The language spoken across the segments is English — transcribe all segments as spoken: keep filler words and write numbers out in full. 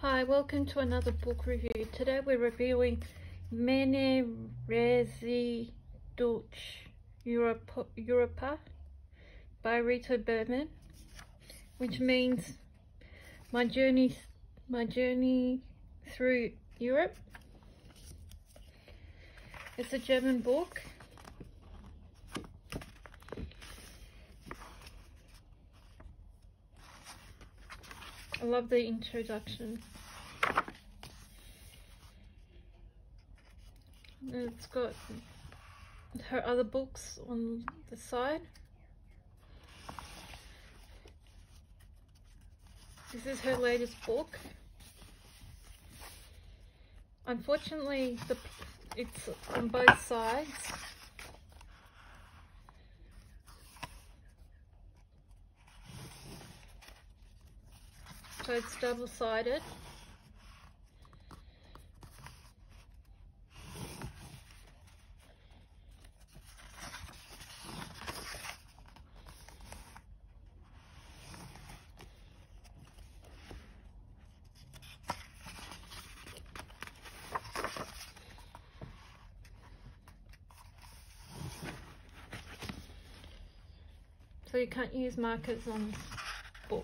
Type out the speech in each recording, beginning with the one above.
Hi, welcome to another book review. Today we're reviewing Mene Rezi Dulce Europa, Europa by Rita Berman, which means my journey, my journey through Europe. It's a German book. I love the introduction. And it's got her other books on the side. This is her latest book. Unfortunately, the it's on both sides. So it's double-sided. So you can't use markers on this book.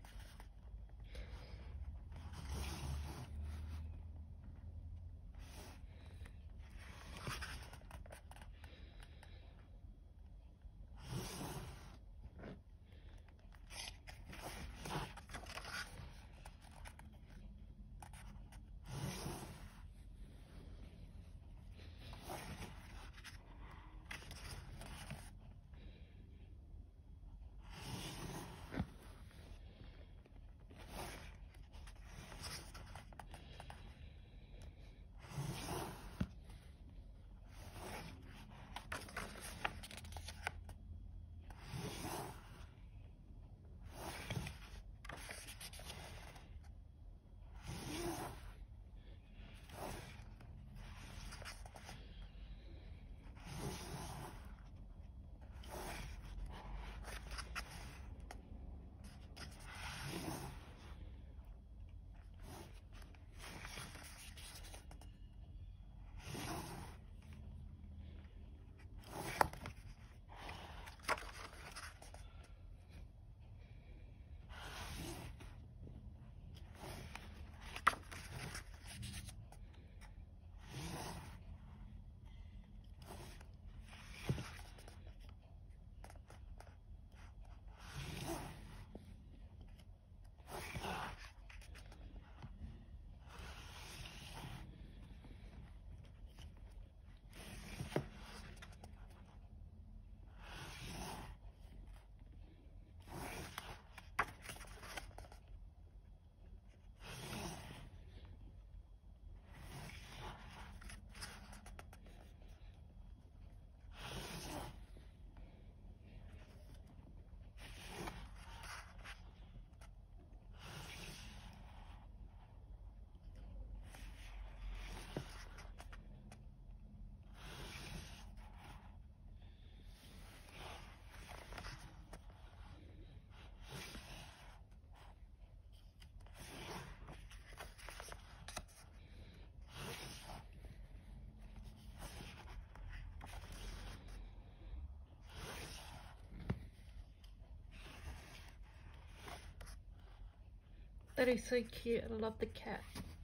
That is so cute. I love the cat.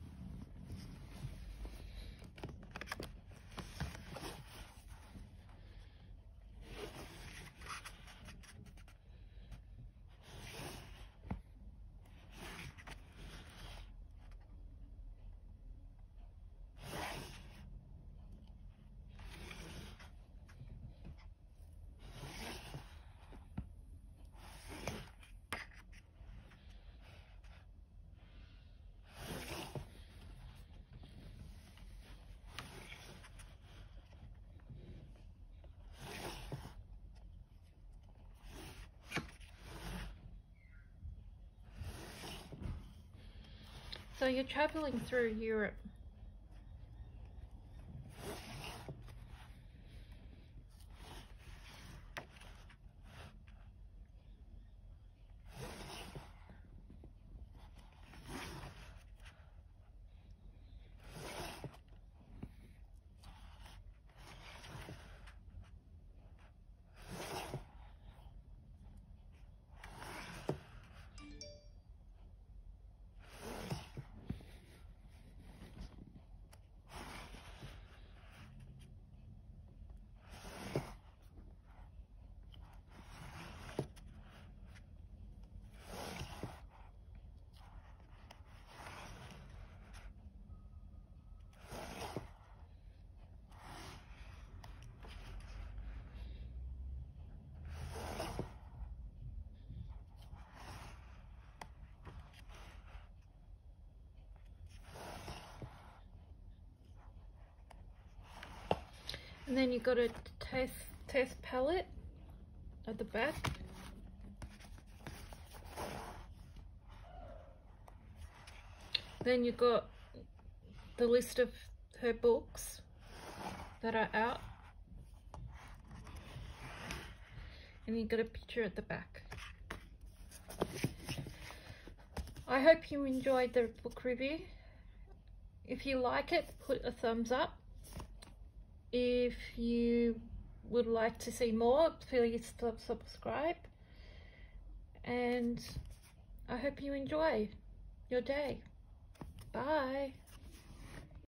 So you're traveling through Europe. And then you got a test test palette at the back. Then you got the list of her books that are out, and you got a picture at the back. I hope you enjoyed the book review. If you like it, put a thumbs up. If you would like to see more, please subscribe. And I hope you enjoy your day. Bye.